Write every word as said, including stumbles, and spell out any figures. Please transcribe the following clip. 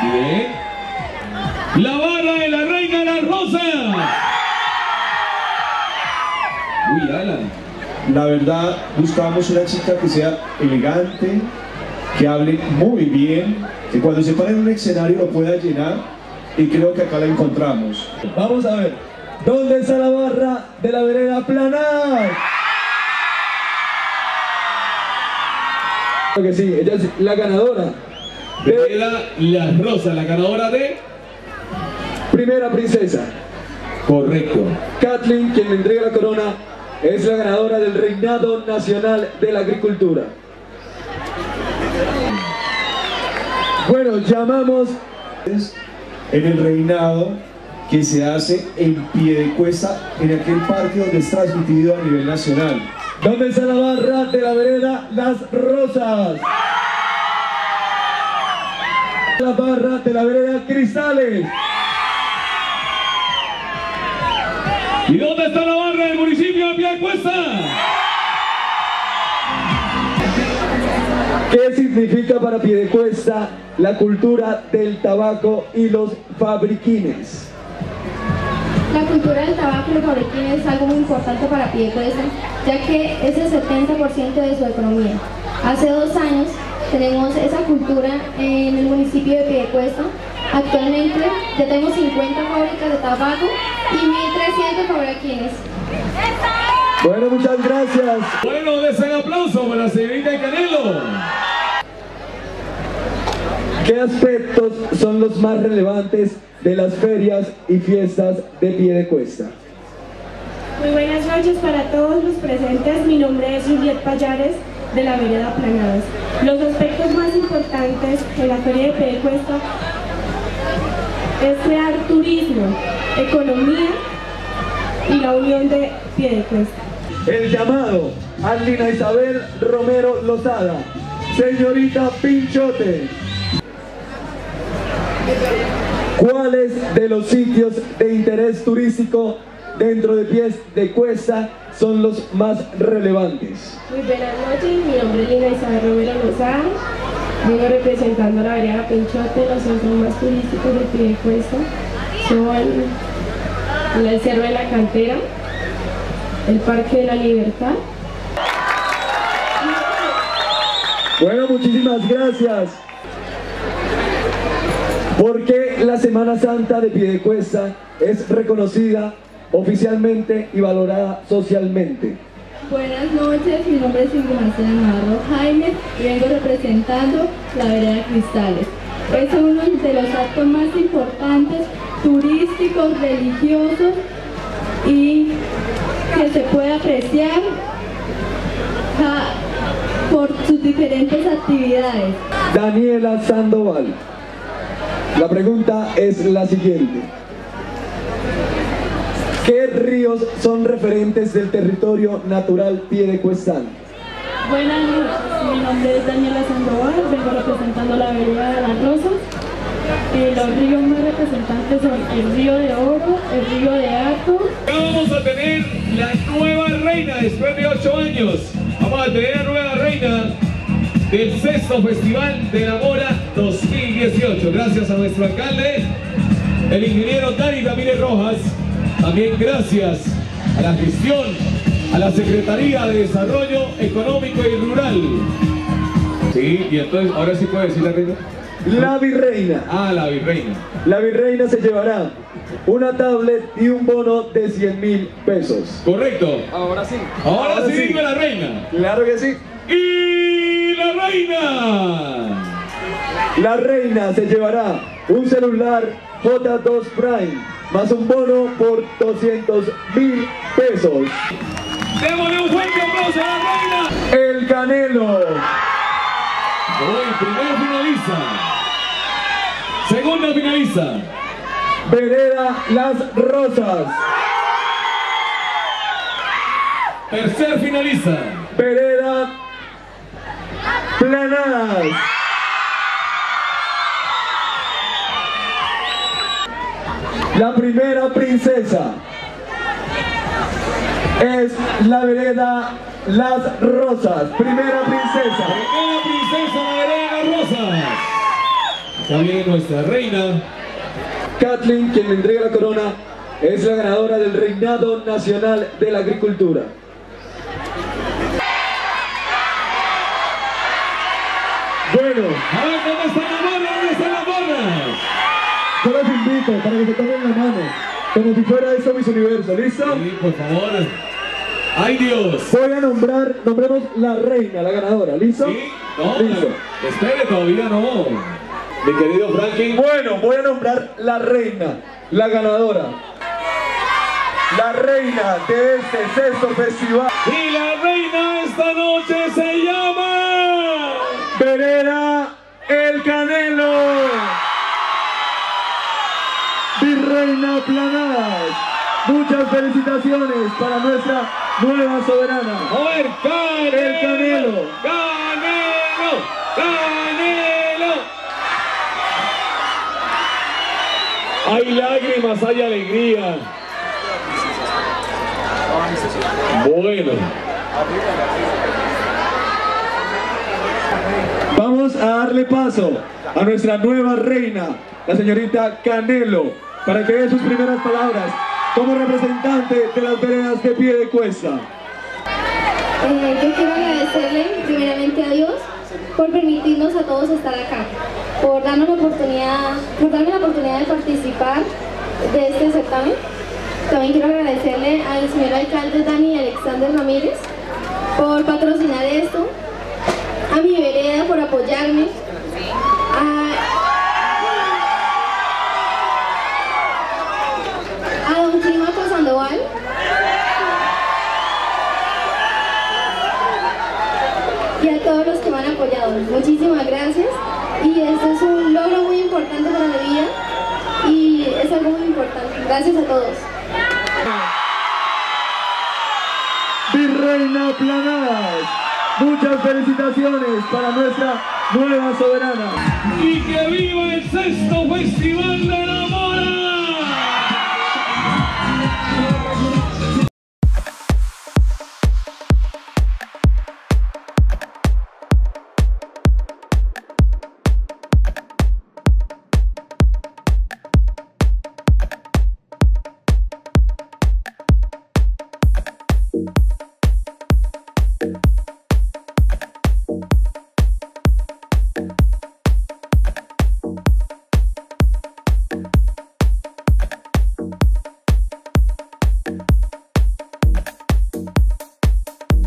Bien. La barra de la Reina de las Rosas. Uy, Alan. La verdad, buscábamos una chica que sea elegante, que hable muy bien, que cuando se pare en un escenario lo pueda llenar, y creo que acá la encontramos. Vamos a ver, ¿dónde está la barra de la vereda Planar? Creo que sí, ella es la ganadora de Vereda Las Rosas, la ganadora de... Primera Princesa. Correcto. Kathleen, quien le entrega la corona, es la ganadora del Reinado Nacional de la Agricultura. Bueno, llamamos En el reinado que se hace en Piedecuesta, en aquel parque donde es transmitido a nivel nacional. ¿Dónde está la barra de la vereda Las Rosas? La barra de la vereda Cristales. ¿Y dónde está la barra del municipio de Piedecuesta? ¿Qué significa para Piedecuesta la cultura del tabaco y los fabriquines? La cultura del tabaco y los fabriquines es algo muy importante para Piedecuesta, ya que es el setenta por ciento de su economía. Hace dos años tenemos esa cultura en el municipio de Piedecuesta. Actualmente ya tenemos cincuenta fábricas de tabaco y mil trescientos fabriquines. Bueno, muchas gracias. Bueno, des un aplauso para la señorita Canelo. ¿Qué aspectos son los más relevantes de las ferias y fiestas de Piedecuesta? Muy buenas noches para todos los presentes. Mi nombre es Juliet Payares, de la vereda Planadas. Los aspectos más importantes de la feria de Piedecuesta es crear turismo, economía y la unión de Piedecuesta. El llamado a Lina Isabel Romero Lozada, señorita Pinchote. ¿Cuáles de los sitios de interés turístico dentro de Piedecuesta son los más relevantes? Muy buenas noches, mi nombre es Lina Isabel Romero Lozada. Vengo representando a la vereda Pinchote. Los centros más turísticos de Piedecuesta son el Cerro de la Cantera, el Parque de la Libertad. Bueno, muchísimas gracias. ¿Por qué la Semana Santa de Piedecuesta es reconocida oficialmente y valorada socialmente? Buenas noches, mi nombre es Ignacia Navarro Jaime y vengo representando la vereda Cristales. Es uno de los actos más importantes, turísticos, religiosos y que se puede apreciar ja, por sus diferentes actividades. Daniela Sandoval. La pregunta es la siguiente. ¿Qué ríos son referentes del territorio natural piedecuestano? Buenas noches, mi nombre es Daniela Sandoval, vengo representando la vereda de las Rosas. Eh, los ríos más representantes son el río de Oro, el río de Ato. Vamos a tener la nueva reina después de ocho años. Vamos a tener la nueva reina del sexto Festival de la Mora dos mil dieciocho. Gracias a nuestro alcalde, el ingeniero Dani Ramírez Rojas. También gracias a la gestión, a la Secretaría de Desarrollo Económico y Rural. Sí, y entonces, ahora sí puede decir la reina. La virreina. Ah, la virreina. La virreina se llevará una tablet y un bono de cien mil pesos. Correcto. Ahora sí. Ahora, Ahora sí sí. digo la reina. Claro que sí. Y la reina. La reina se llevará un celular J dos Prime más un bono por doscientos mil pesos. Démosle un fuerte aplauso a la reina. El Canelo. Hoy primero finaliza. Segunda finaliza. Vereda Las Rosas. Tercer finaliza. Vereda Planadas. La primera princesa es la vereda Las Rosas. Primera princesa. Primera princesa, la vereda Las Rosas. Ya viene nuestra reina. Kathleen, quien le entrega la corona, es la ganadora del Reinado Nacional de la Agricultura. Bueno, A ver, ¿dónde está la mona? ¿Dónde está la mona? yo los invito para que se tomen la mano, como si fuera esto Miss Universo, ¿listo? Sí, por favor. ¡Ay, Dios! Voy a nombrar, nombremos la reina, la ganadora, ¿listo? ¿Sí? No, Listo. espere, todavía no. Mi querido Franklin. Bueno, voy a nombrar la reina, la ganadora. La reina de este sexto festival. Y la reina esta noche se llama... Vereda El Canelo. Virreina Planadas. Muchas felicitaciones para nuestra nueva soberana. A ver, Canelo. El Canelo. Canelo. Canelo. Hay lágrimas, hay alegría. Bueno. Vamos a darle paso a nuestra nueva reina, la señorita Canelo, para que dé sus primeras palabras como representante de las veredas de Piedecuesta. Eh, yo quiero agradecerle primeramente a Dios por permitirnos a todos estar acá, por darnos la oportunidad, por darme la oportunidad de participar de este certamen. También quiero agradecerle al señor alcalde Dani Alexander Ramírez por patrocinar esto, a mi vereda por apoyarme, a, a don Clímaco Sandoval, y a todos los que me han apoyado. Muchísimas gracias, y esto es un logro muy importante para mi vida y es algo muy importante. Gracias a todos. Virreina Planadas, muchas felicitaciones para nuestra nueva soberana. Y que viva el sexto Festival del Amor.